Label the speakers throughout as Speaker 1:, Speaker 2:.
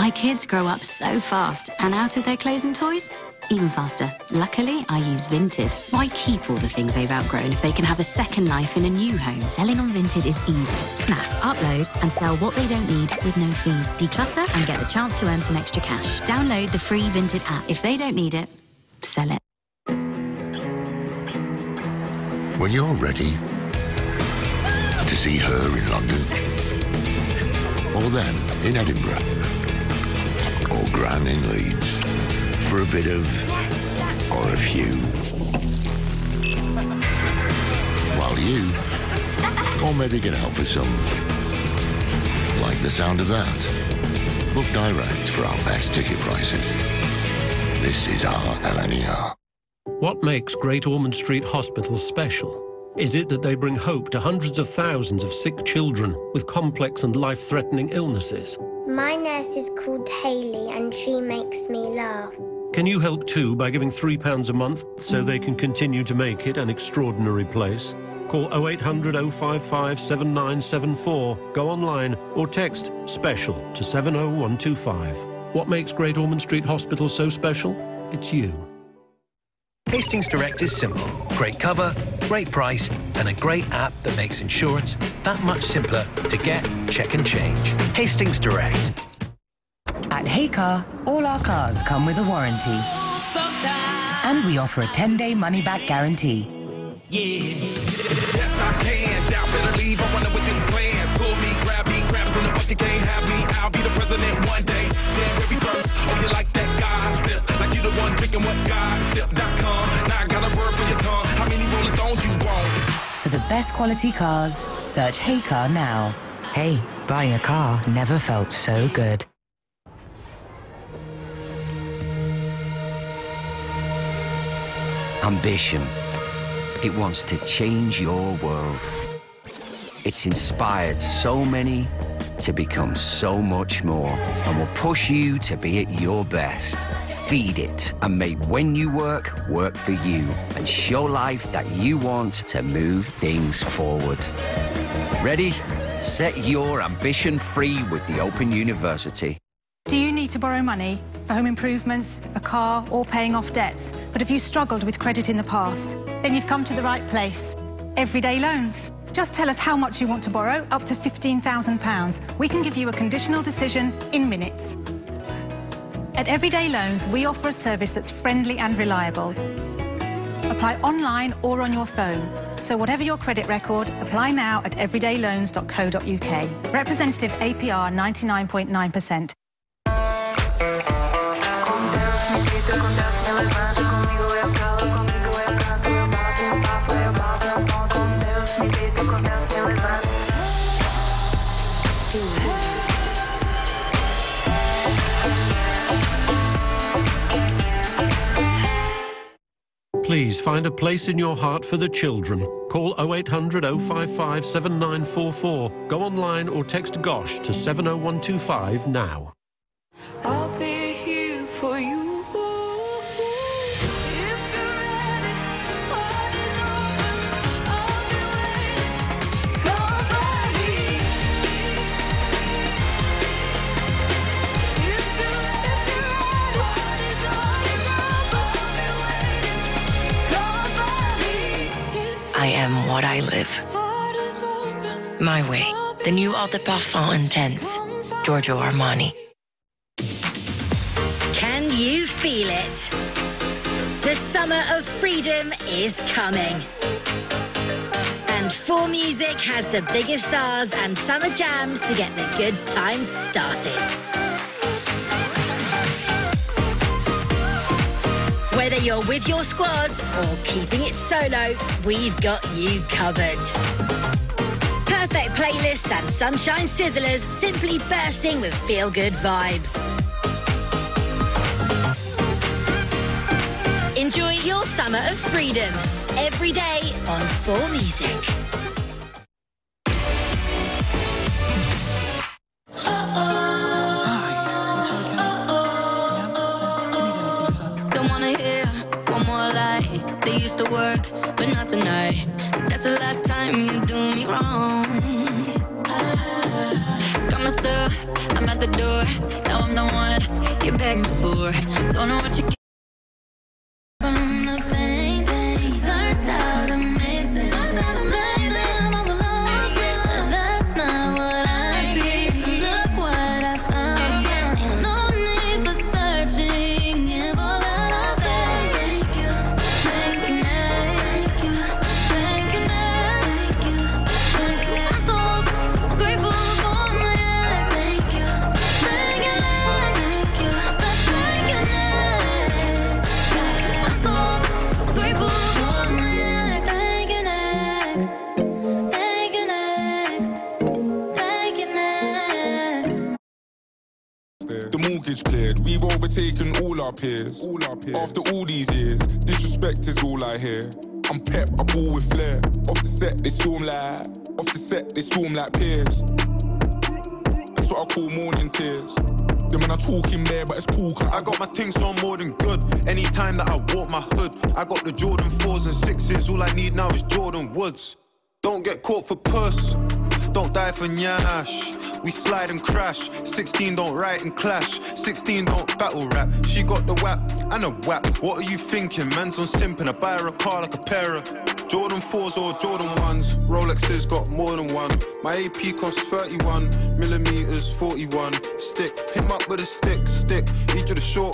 Speaker 1: My kids grow up so fast and out of their clothes and toys, even faster. Luckily, I use Vinted. Why keep all the things they've outgrown if they can have a second life in a new home? Selling on Vinted is easy. Snap, upload and sell what they don't need with no fees. Declutter and get the chance to earn some extra cash. Download the free Vinted app. If they don't need it, sell it.
Speaker 2: When you're ready to see her in London, or them in Edinburgh, or Gran in Leeds, for a bit of, or a few. While you, or maybe get help with some. Like the sound of that? Book direct for our best ticket prices. This is our LNER.
Speaker 3: What makes Great Ormond Street Hospital special? Is it that they bring hope to hundreds of thousands of sick children with complex and life-threatening illnesses?
Speaker 4: My nurse is called Hayley and she makes me laugh.
Speaker 3: Can you help too by giving £3 a month so they can continue to make it an extraordinary place? Call 0800 055 7974, go online or text SPECIAL to 70125. What makes Great Ormond Street Hospital so special? It's you.
Speaker 5: Hastings Direct is simple. Great cover, great price, and a great app that makes insurance that much simpler to get, check and change. Hastings Direct.
Speaker 6: At Heycar, all our cars come with a warranty. And we offer a 10-day money-back guarantee.
Speaker 7: Yes, I can. Doubt better leave. I'm running with this plan. Pull me, grab from the bucket, can't have me. I'll be the president one day. January 1st. Oh, you like that gossip? Like you the one drinking what gossip.com. Now I got a word for your tongue. How many Rolling Stones you want?
Speaker 6: For the best quality cars, search Heycar now. Hey, buying a car never felt so good.
Speaker 8: Ambition. It wants to change your world. It's inspired so many to become so much more and will push you to be at your best. Feed it and make when you work, work for you and show life that you want to move things forward. Ready? Set your ambition free with the Open University.
Speaker 9: Do you need to borrow money for home improvements, a car, or paying off debts? But have you struggled with credit in the past? Then you've come to the right place. Everyday Loans. Just tell us how much you want to borrow, up to £15,000. We can give you a conditional decision in minutes. At Everyday Loans, we offer a service that's friendly and reliable. Apply online or on your phone. So whatever your credit record, apply now at everydayloans.co.uk. Representative APR 99.9%.
Speaker 3: Please find a place in your heart for the children. Call 0800 055 7944. Go online or text GOSH to 70125 now.
Speaker 10: I'll be here for you.
Speaker 11: I am what I live. My way. The new Eau de Parfum Intense. Giorgio Armani.
Speaker 12: Can you feel it? The summer of freedom is coming. And 4Music has the biggest stars and summer jams to get the good times started. Whether you're with your squad or keeping it solo, we've got you covered. Perfect playlists and sunshine sizzlers simply bursting with feel-good vibes. Enjoy your summer of freedom every day on 4Music.
Speaker 10: They used to work, but not tonight. That's the last time you do me wrong. Got my stuff, I'm at the door, now I'm the one you're begging for. Don't know what you get from the pain. Turned out amazing. That's not what I see. Look what I found. Ain't no need for searching. Give all that I say. Thank you, thank you, thank you, thank you, thank you. I'm so grateful for my ex. Thank you, thank you, thank you, thank you, next. I'm so grateful for my ex. Thank you, next. Thank you, next. Thank you, next.
Speaker 7: The mortgage cleared, we've overtaken all our peers. After all these years, disrespect is all I hear. I'm pep, I ball with flair. Off the set, they storm like peers. That's what I call morning tears. Then when I talk in there, but it's cool.
Speaker 13: I got my things so I'm more than good. Anytime that I walk my hood, I got the Jordan 4s and 6s. All I need now is Jordan Woods. Don't get caught for puss, don't die for nyash. We slide and crash, 16 don't write and clash, 16 don't battle rap. She got the whap and a whap. What are you thinking? Man's on simp and I buy her a car like a pair of Jordan 4s or Jordan 1s. Rolexes got more than one. My AP costs 31 millimeters, 41 stick. Hit him up with a stick. Each of the short.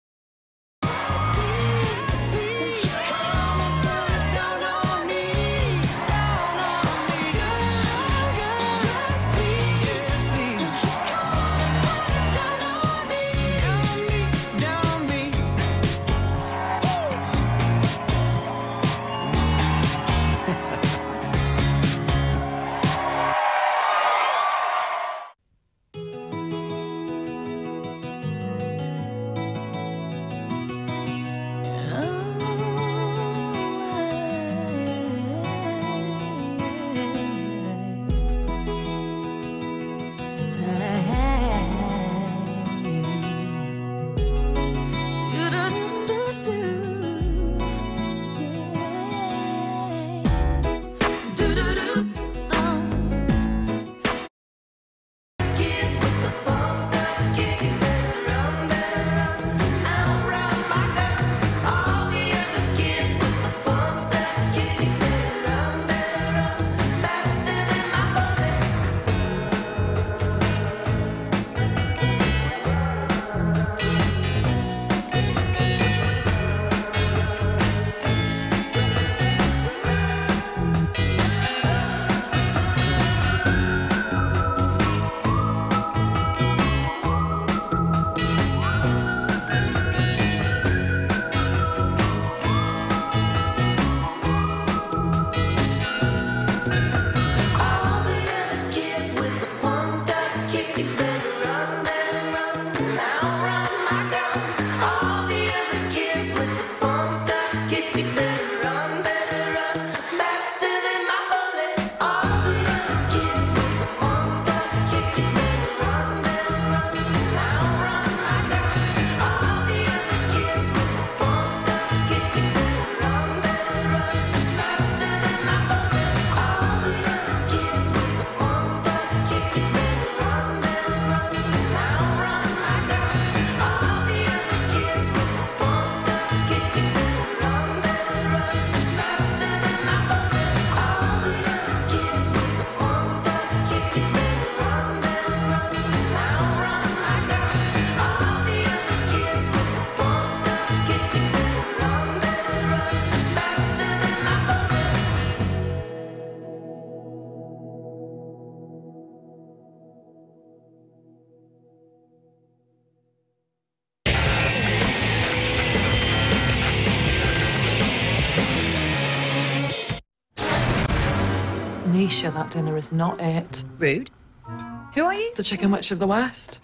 Speaker 14: Nisha, that dinner is not it.
Speaker 15: Rude. Who are you?
Speaker 14: The Chicken Witch of the West.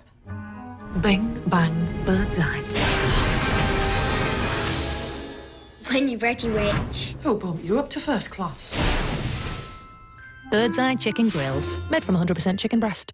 Speaker 14: Bing, bang, bird's eye.
Speaker 4: When you're ready, Witch.
Speaker 14: Who'll bump you up to first class?
Speaker 15: Bird's Eye Chicken Grills, made from 100% chicken breast.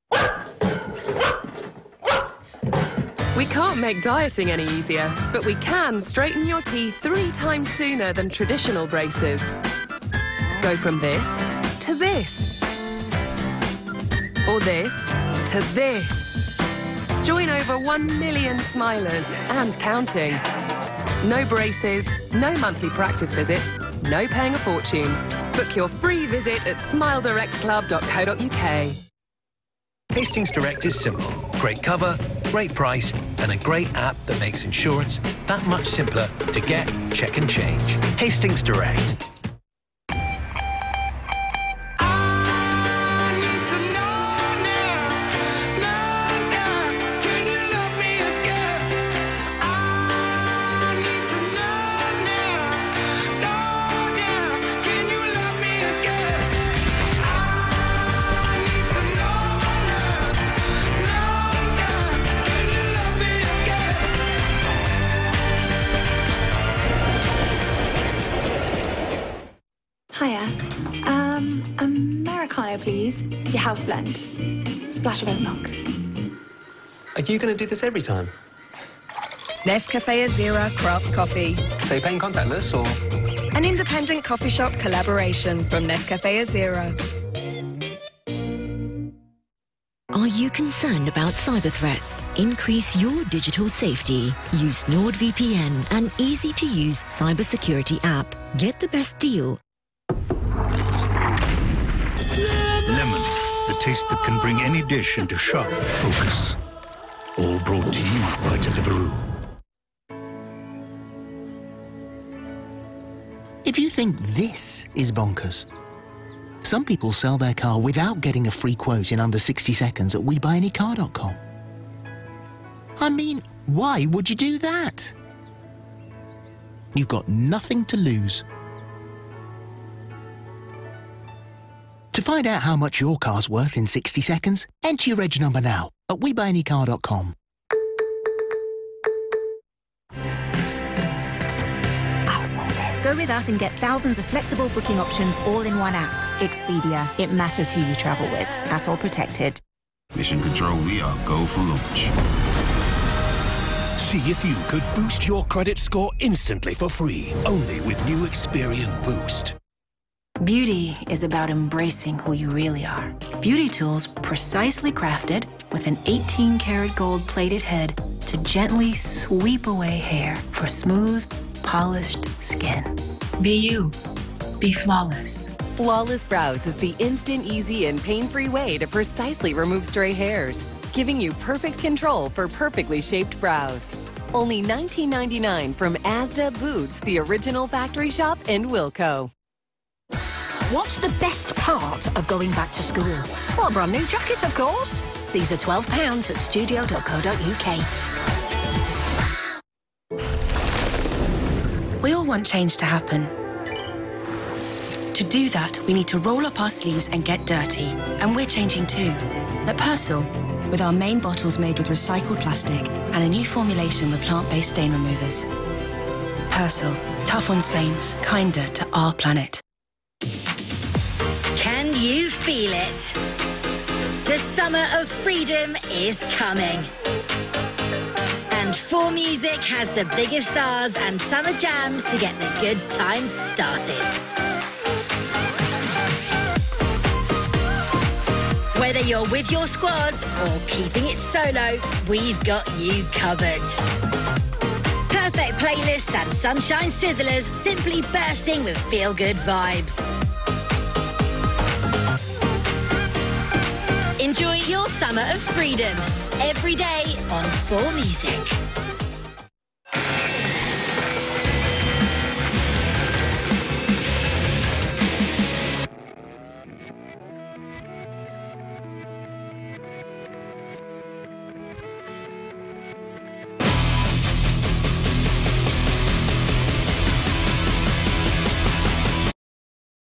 Speaker 16: We can't make dieting any easier, but we can straighten your teeth 3 times sooner than traditional braces. Go from this to this. Or this to this. Join over 1 million smilers and counting. No braces, no monthly practice visits, no paying a fortune. Book your free visit at smiledirect.club.co.uk.
Speaker 5: Hastings Direct is simple. Great cover, great price, and a great app that makes insurance that much simpler to get, check and change. Hastings Direct.
Speaker 17: Hiya. Americano, please. Your house blend. Splash of oat milk.
Speaker 18: Are you going to do this every time?
Speaker 19: Nescafe Azera Craft Coffee.
Speaker 18: So you're paying contactless, or...?
Speaker 19: An independent coffee shop collaboration from Nescafe Azera.
Speaker 20: Are you concerned about cyber threats? Increase your digital safety. Use NordVPN, an easy-to-use cybersecurity app. Get the best deal.
Speaker 21: Lemon, the taste that can bring any dish into sharp focus. All brought to you by Deliveroo.
Speaker 22: If you think this is bonkers, some people sell their car without getting a free quote in under 60 seconds at WeBuyAnyCar.com. I mean, why would you do that? You've got nothing to lose. To find out how much your car's worth in 60 seconds, enter your reg number now at WeBuyAnyCar.com.
Speaker 23: Go with us and get thousands of flexible booking options all in one app. Expedia. It matters who you travel with. At all protected.
Speaker 24: Mission Control, we are go for launch.
Speaker 25: See if you could boost your credit score instantly for free, only with new Experian Boost.
Speaker 26: Beauty is about embracing who you really are. Beauty tools precisely crafted with an 18-karat gold-plated head to gently sweep away hair for smooth, polished skin. Be you. Be flawless.
Speaker 27: Flawless Brows is the instant, easy, and pain-free way to precisely remove stray hairs, giving you perfect control for perfectly shaped brows. Only $19.99 from Asda, Boots, the original factory shop, and Wilco.
Speaker 28: What's the best part of going back to school? Well, a brand new jacket, of course. These are £12 at studio.co.uk.
Speaker 26: We all want change to happen. To do that, we need to roll up our sleeves and get dirty. And we're changing too. At Persil, with our main bottles made with recycled plastic and a new formulation with plant-based stain removers. Persil, tough on stains, kinder to our planet.
Speaker 12: Can you feel it? The summer of freedom is coming. And 4Music has the biggest stars and summer jams to get the good times started. Whether you're with your squad or keeping it solo, we've got you covered. Perfect playlists and sunshine sizzlers simply bursting with feel-good vibes. Enjoy your summer of freedom every day on 4Music.